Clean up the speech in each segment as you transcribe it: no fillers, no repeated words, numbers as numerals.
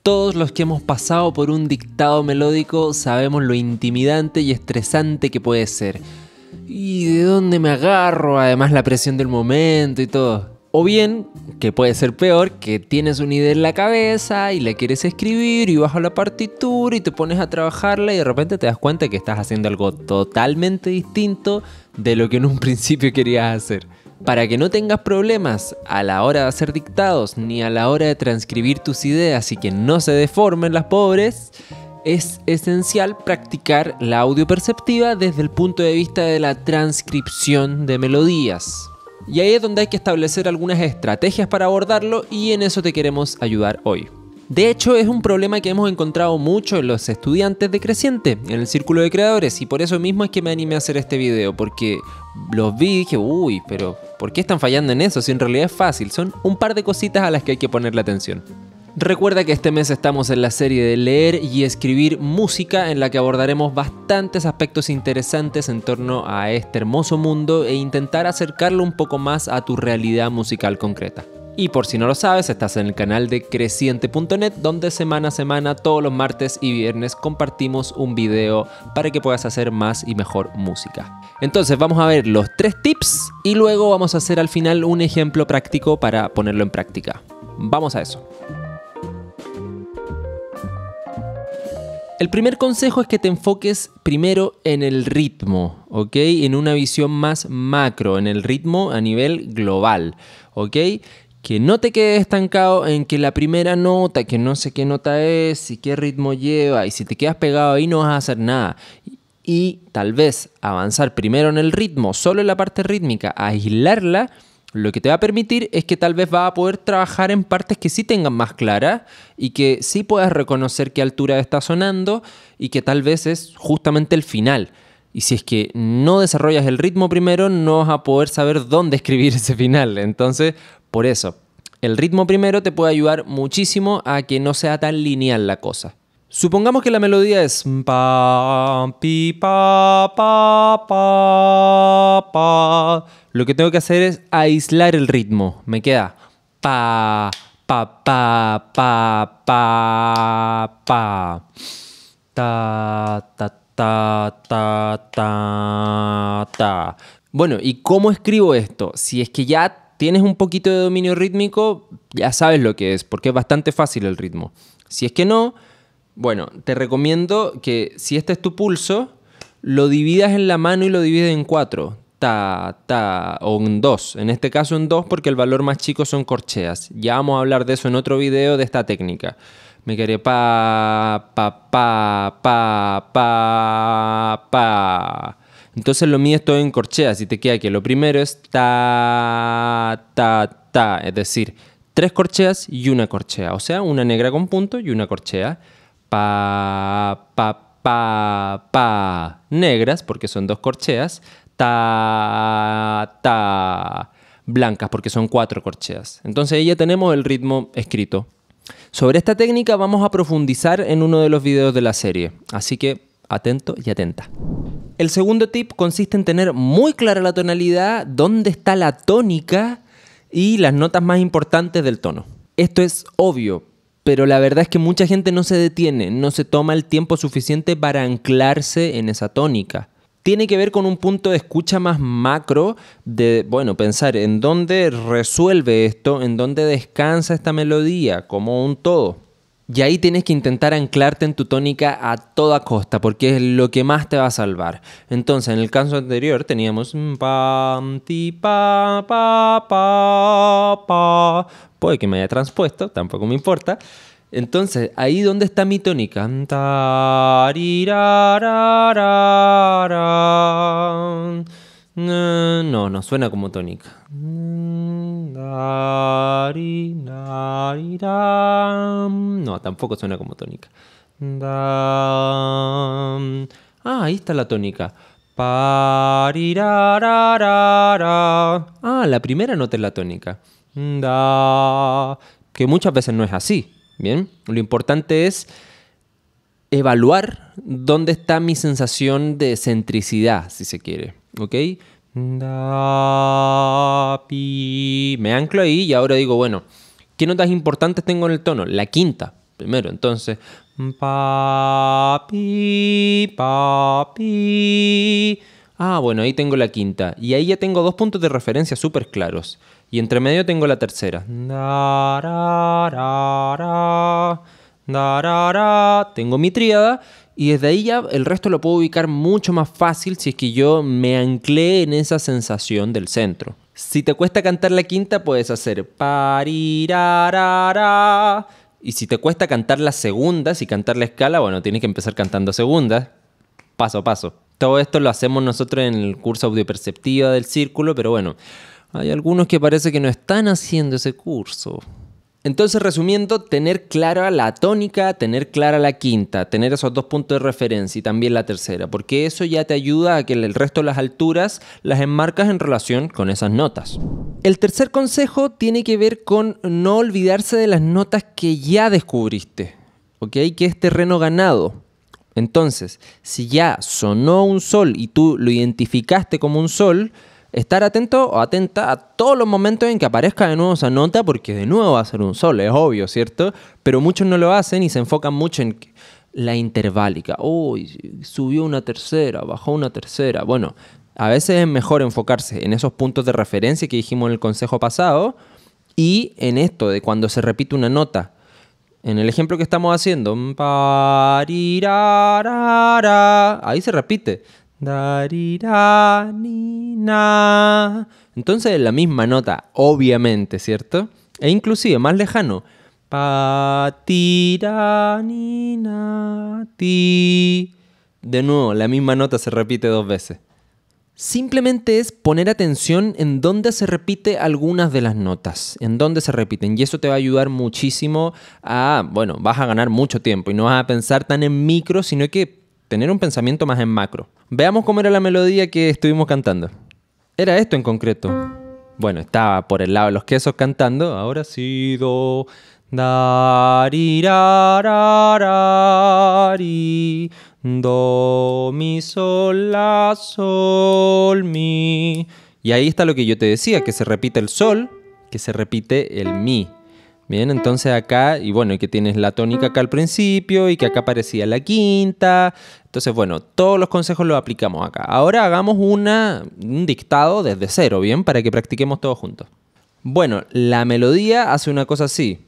Todos los que hemos pasado por un dictado melódico sabemos lo intimidante y estresante que puede ser. ¿Y de dónde me agarro? Además la presión del momento y todo. O bien, que puede ser peor, que tienes una idea en la cabeza y la quieres escribir y vas a la partitura y te pones a trabajarla y de repente te das cuenta que estás haciendo algo totalmente distinto de lo que en un principio querías hacer. Para que no tengas problemas a la hora de hacer dictados ni a la hora de transcribir tus ideas y que no se deformen las pobres, es esencial practicar la audioperceptiva desde el punto de vista de la transcripción de melodías. Y ahí es donde hay que establecer algunas estrategias para abordarlo y en eso te queremos ayudar hoy. De hecho, es un problema que hemos encontrado mucho en los estudiantes de Creciente, en el círculo de creadores, y por eso mismo es que me animé a hacer este video, porque los vi y dije, uy, pero ¿por qué están fallando en eso? Si en realidad es fácil, son un par de cositas a las que hay que ponerle atención. Recuerda que este mes estamos en la serie de leer y escribir música en la que abordaremos bastantes aspectos interesantes en torno a este hermoso mundo e intentar acercarlo un poco más a tu realidad musical concreta. Y por si no lo sabes, estás en el canal de Creciente.net, donde semana a semana, todos los martes y viernes, compartimos un video para que puedas hacer más y mejor música. Entonces vamos a ver los 3 tips y luego vamos a hacer al final un ejemplo práctico para ponerlo en práctica. Vamos a eso. El primer consejo es que te enfoques primero en el ritmo, ¿ok? En una visión más macro, en el ritmo a nivel global, ¿ok? Que no te quedes estancado en que la primera nota, que no sé qué nota es y qué ritmo lleva, y si te quedas pegado ahí no vas a hacer nada. Y tal vez avanzar primero en el ritmo, solo en la parte rítmica, aislarla, lo que te va a permitir es que tal vez vas a poder trabajar en partes que sí tengan más claras y que sí puedas reconocer qué altura está sonando y que tal vez es justamente el final. Y si es que no desarrollas el ritmo primero, no vas a poder saber dónde escribir ese final. Entonces, por eso, el ritmo primero te puede ayudar muchísimo a que no sea tan lineal la cosa. Supongamos que la melodía es pa, pi, pa, pa, pa, pa. Lo que tengo que hacer es aislar el ritmo. Me queda pa, pa, pa, pa, pa, pa. Ta, ta, ta, ta, ta, ta. Bueno, ¿y cómo escribo esto? Si es que ya tienes un poquito de dominio rítmico, ya sabes lo que es, porque es bastante fácil el ritmo. Si es que no, bueno, te recomiendo que si este es tu pulso, lo dividas en la mano y lo divides en 4. Ta, ta, o en 2. En este caso en 2 porque el valor más chico son corcheas. Ya vamos a hablar de eso en otro video de esta técnica. Me quedé pa, pa, pa, pa, pa, pa. Entonces lo mío es todo en corcheas y te queda que lo primero es ta, ta, ta. Es decir, 3 corcheas y una corchea. O sea, una negra con punto y una corchea. Pa, pa, pa, pa. Negras porque son 2 corcheas. Ta, ta. Blancas porque son 4 corcheas. Entonces ahí ya tenemos el ritmo escrito. Sobre esta técnica vamos a profundizar en uno de los videos de la serie. Así que atento y atenta. El segundo tip consiste en tener muy clara la tonalidad, dónde está la tónica y las notas más importantes del tono. Esto es obvio, pero la verdad es que mucha gente no se detiene, no se toma el tiempo suficiente para anclarse en esa tónica. Tiene que ver con un punto de escucha más macro de, bueno, pensar en dónde resuelve esto, en dónde descansa esta melodía, como un todo. Y ahí tienes que intentar anclarte en tu tónica a toda costa, porque es lo que más te va a salvar. Entonces, en el caso anterior teníamos pa, ti, pa, pa, pa, pa. Puede que me haya transpuesto, tampoco me importa. Entonces, ahí donde está mi tónica. No suena como tónica. No, tampoco suena como tónica. Ahí está la tónica. La primera nota es la tónica. Que muchas veces no es así. Bien, lo importante es evaluar dónde está mi sensación de centricidad, si se quiere, ¿ok? Da, pi. Me anclo ahí y ahora digo, bueno, ¿qué notas importantes tengo en el tono? La quinta. primero. Entonces, pa, pi, pa, pi. Ah, bueno, ahí tengo la quinta. Y ahí ya tengo 2 puntos de referencia súper claros. Y entre medio tengo la tercera. Da, ra, ra, ra, da, ra, ra. Tengo mi tríada. Y desde ahí ya el resto lo puedo ubicar mucho más fácil si es que yo me anclé en esa sensación del centro. Si te cuesta cantar la quinta, puedes hacer parirarara. Y si te cuesta cantar las segundas y cantar la escala, bueno, tienes que empezar cantando segundas, paso a paso. Todo esto lo hacemos nosotros en el curso audioperceptiva del círculo, pero bueno, hay algunos que parece que no están haciendo ese curso. Entonces, resumiendo, tener clara la tónica, tener clara la quinta, tener esos 2 puntos de referencia y también la tercera, porque eso ya te ayuda a que el resto de las alturas las enmarcas en relación con esas notas. El tercer consejo tiene que ver con no olvidarse de las notas que ya descubriste, ¿ok? Que es terreno ganado. Entonces, si ya sonó un sol y tú lo identificaste como un sol, estar atento o atenta a todos los momentos en que aparezca de nuevo esa nota, porque de nuevo va a ser un sol, es obvio, ¿cierto? Pero muchos no lo hacen y se enfocan mucho en la interválica. Uy, subió una tercera, bajó una tercera. Bueno, a veces es mejor enfocarse en esos puntos de referencia que dijimos en el consejo pasado y en esto de cuando se repite una nota. En el ejemplo que estamos haciendo, ahí se repite. Entonces es la misma nota, obviamente, ¿cierto? E inclusive más lejano. De nuevo, la misma nota se repite 2 veces. Simplemente es poner atención en dónde se repite algunas de las notas, en dónde se repiten. Y eso te va a ayudar muchísimo a, bueno, vas a ganar mucho tiempo y no vas a pensar tan en micro, sino que tener un pensamiento más en macro. Veamos cómo era la melodía que estuvimos cantando. Era esto en concreto. Bueno, estaba por el lado de los quesos cantando. Ahora sí, do, da, ri, ra, ra, ra, ri, do, mi, sol, la, sol, mi. Y ahí está lo que yo te decía, que se repite el sol, que se repite el mi. Bien, entonces acá, y bueno, que tienes la tónica acá al principio y que acá aparecía la quinta. Entonces, bueno, todos los consejos los aplicamos acá. Ahora hagamos un dictado desde cero, ¿bien? Para que practiquemos todos juntos. Bueno, la melodía hace una cosa así.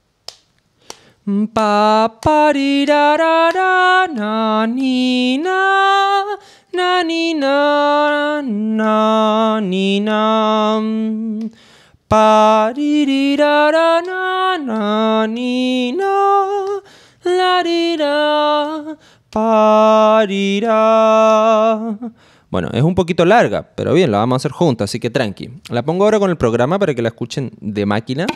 Pa, pa, ri, ra, ra, ra, na, ni, na, ni, na, ni, na. Pa, ri, ri, ra, ra, na, ni, na, la, ri, ra, pa, ri, ra. Bueno, es un poquito larga, pero bien, la vamos a hacer juntas, así que tranqui. La pongo ahora con el programa para que la escuchen de máquina.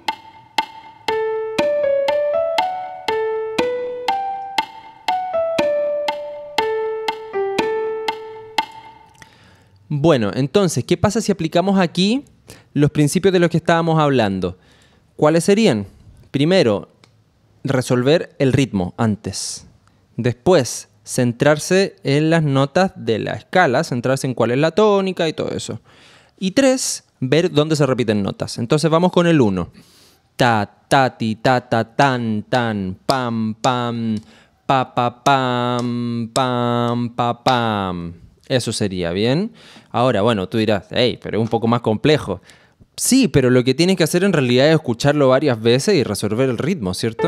Bueno, entonces, ¿qué pasa si aplicamos aquí los principios de los que estábamos hablando? ¿Cuáles serían? Primero, resolver el ritmo antes. Después, centrarse en las notas de la escala, centrarse en cuál es la tónica y todo eso. Y 3, ver dónde se repiten notas. Entonces vamos con el 1. Ta, ta, ti, ta, ta, tan, tan, pam, pam, pa, pa, pam, pam, pa, pam. Eso sería, ¿bien? Ahora, bueno, tú dirás, hey, pero es un poco más complejo. Sí, pero lo que tienes que hacer en realidad es escucharlo varias veces y resolver el ritmo, ¿cierto?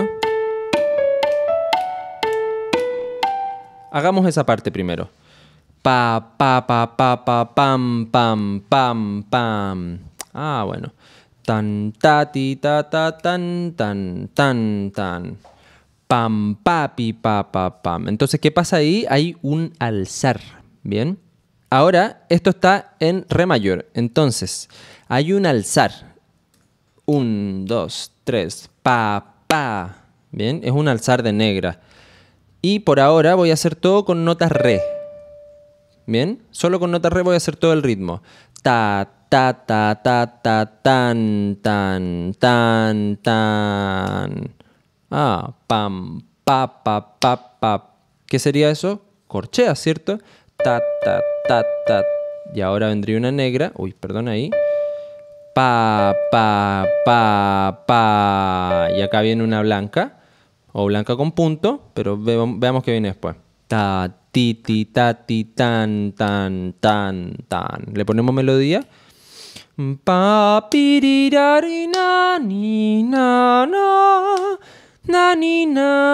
Hagamos esa parte primero. Pa, pa, pa, pa, pa, pam, pam, pam, pam. Ah, bueno. Tan, ta, ti, ta, ta, tan, tan, tan, tan. Pam, pa, pi, pa, pa, pam. Entonces, ¿qué pasa ahí? Hay un alzar. ¿Bien? Ahora, esto está en re mayor. Entonces, hay un alzar. 1, 2, 3. Pa, pa. ¿Bien? Es un alzar de negra. Y por ahora voy a hacer todo con notas re. ¿Bien? Solo con notas re voy a hacer todo el ritmo. Ta, ta, ta, ta, ta, tan, tan, tan, tan. Ah, pam, pa, pa, pa, pa. ¿Qué sería eso? Corchea, ¿cierto? Ta, ta, ta, ta. Y ahora vendría una negra. Uy, perdón ahí. Pa, pa, pa, pa. Y acá viene una blanca. o blanca con punto, pero veamos qué viene después. Ta, ti, ti, ta, ti, tan, tan, tan, tan. Le ponemos melodía. Pa, pirirari, na, ni, na, na, ni,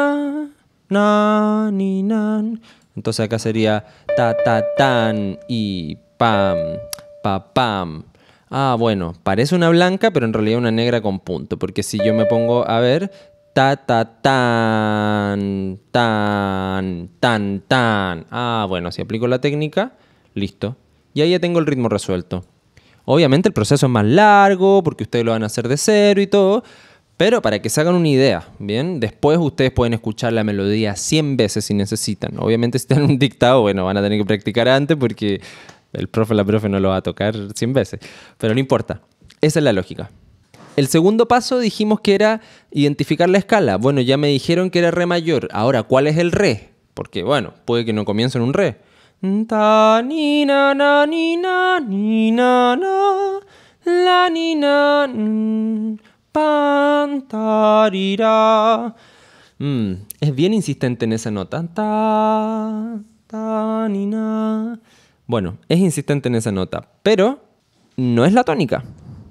na, ni, nan. Entonces acá sería ta, ta, tan y pam, pa, pam. Ah, bueno, parece una blanca, pero en realidad una negra con punto. Porque si yo me pongo a ver, ta, ta, tan, tan, tan, tan. Ah, bueno, si aplico la técnica, listo. Y ahí ya tengo el ritmo resuelto. Obviamente el proceso es más largo, porque ustedes lo van a hacer de cero y todo. Pero para que se hagan una idea, ¿bien? Después ustedes pueden escuchar la melodía 100 veces si necesitan. Obviamente si están en un dictado, bueno, van a tener que practicar antes porque el profe o la profe no lo va a tocar 100 veces. Pero no importa. Esa es la lógica. El segundo paso dijimos que era identificar la escala. Bueno, ya me dijeron que era re mayor. Ahora, ¿cuál es el re? Porque, bueno, puede que no comience en un re. Ta, ni, na, ni, na, ni, na, la, ni, na, pan, tarira. Es bien insistente en esa nota. Ta, ta, ni, na. Bueno, es insistente en esa nota, pero no es la tónica.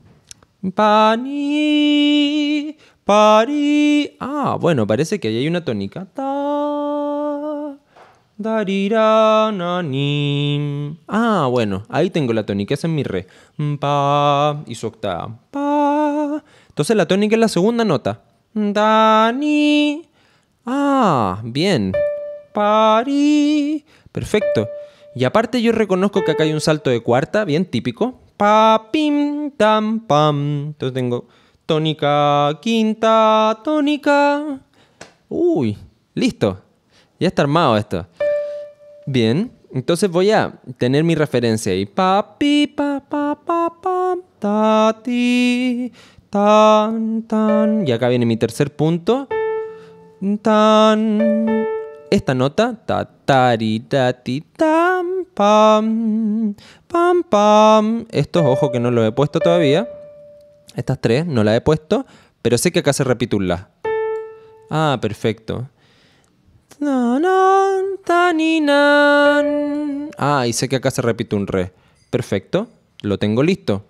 Pani, pari. Ah, bueno, parece que ahí hay una tónica. Ta, darira, nanim. Ah, bueno, ahí tengo la tónica, esa es mi re. Pa, y su octava. Pa. Entonces la tónica es la segunda nota. Dani. Ah, bien. Pari. Perfecto. Y aparte yo reconozco que acá hay un salto de cuarta, bien típico. Pa, pim, tam, pam. Entonces tengo tónica, quinta, tónica. Uy, listo. Ya está armado esto. Bien, entonces voy a tener mi referencia ahí. Pa, pi, pa, ta, ti, tan, tan. Y acá viene mi tercer punto. Tan. Esta nota, ta, tari, ta, ti, tam, pam, pam, pam. Estos, ojo que no lo he puesto todavía. Estas tres no las he puesto, pero sé que acá se repite un la. Ah, perfecto. Ah, y sé que acá se repite un re. Perfecto, lo tengo listo.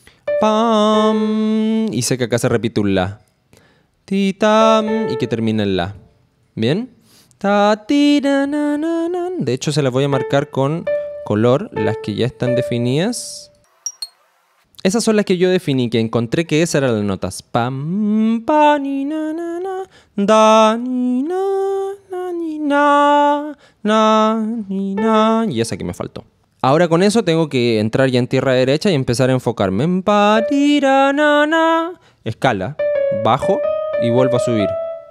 Pam, y sé que acá se repite un la. Ti, tam, y que termina en la. ¿Bien? De hecho, se las voy a marcar con color, las que ya están definidas. Esas son las que yo definí, que encontré que esas eran las notas. Pam, pa, ni, na, da, ni, na, ni, na. Y esa que me faltó. Ahora con eso tengo que entrar ya en tierra derecha y empezar a enfocarme. Pa, tira, na. Escala, bajo y vuelvo a subir.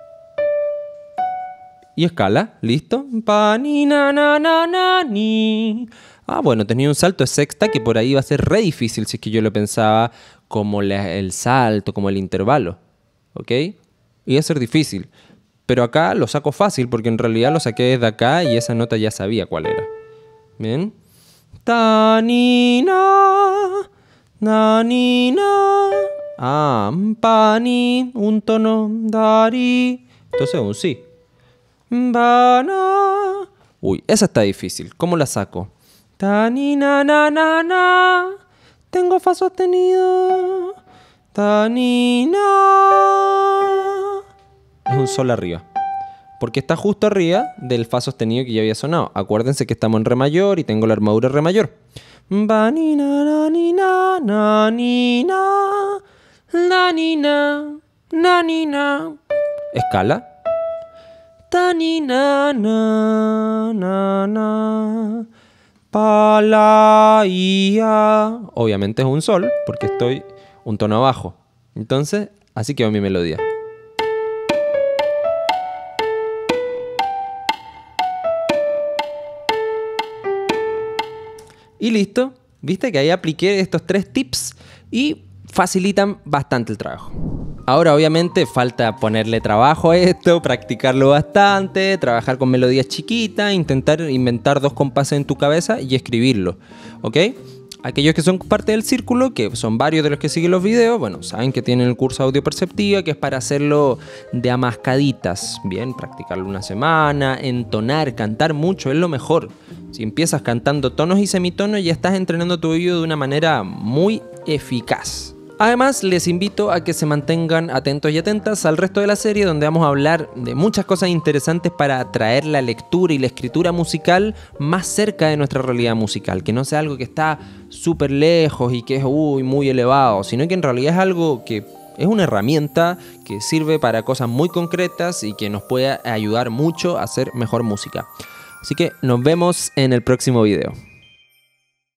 Y escala, ¿listo? Pa, ni, na, ni. Ah, bueno, tenía un salto de sexta que por ahí iba a ser re difícil si es que yo lo pensaba como el salto, como el intervalo. ¿Ok? Iba a ser difícil. Pero acá lo saco fácil porque en realidad lo saqué desde acá y esa nota ya sabía cuál era. ¿Bien? Ta, ni, na, ni, na. Ah, pa, ni, un tono, dari. Entonces un sí. Bana. Uy, esa está difícil. ¿Cómo la saco? Ta, ni, na. Tengo fa sostenido. Ta, ni, na. Es un sol arriba. Porque está justo arriba del fa sostenido que ya había sonado. Acuérdense que estamos en re mayor y tengo la armadura re mayor. Ba, ni, na, ni, na, ni, na. La, ni, na, ni, na. Escala. Ta, ni, na, pa, la, ia. Obviamente es un sol porque estoy un tono abajo. Entonces, así quedó mi melodía. Y listo. Viste que ahí apliqué estos 3 tips y facilitan bastante el trabajo. Ahora obviamente falta ponerle trabajo a esto, practicarlo bastante, trabajar con melodías chiquitas, intentar inventar 2 compases en tu cabeza y escribirlo, ¿ok? Aquellos que son parte del círculo, que son varios de los que siguen los videos, bueno, saben que tienen el curso audio perceptiva, que es para hacerlo de a mascaditas, bien, practicarlo una semana, entonar, cantar mucho, es lo mejor. Si empiezas cantando tonos y semitonos, ya estás entrenando tu oído de una manera muy eficaz. Además, les invito a que se mantengan atentos y atentas al resto de la serie, donde vamos a hablar de muchas cosas interesantes para traer la lectura y la escritura musical más cerca de nuestra realidad musical, que no sea algo que está súper lejos y que es muy elevado, sino que en realidad es algo que es una herramienta que sirve para cosas muy concretas y que nos puede ayudar mucho a hacer mejor música. Así que nos vemos en el próximo video.